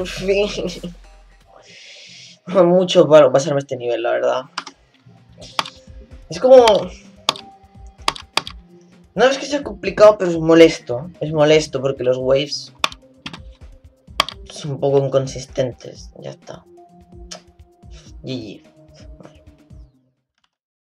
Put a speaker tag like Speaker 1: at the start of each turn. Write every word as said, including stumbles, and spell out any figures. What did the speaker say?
Speaker 1: por fin. Mucho para pasarme este nivel, la verdad. Es como... No es que sea complicado, pero es molesto. Es molesto porque los waves son un poco inconsistentes. Ya está. G G.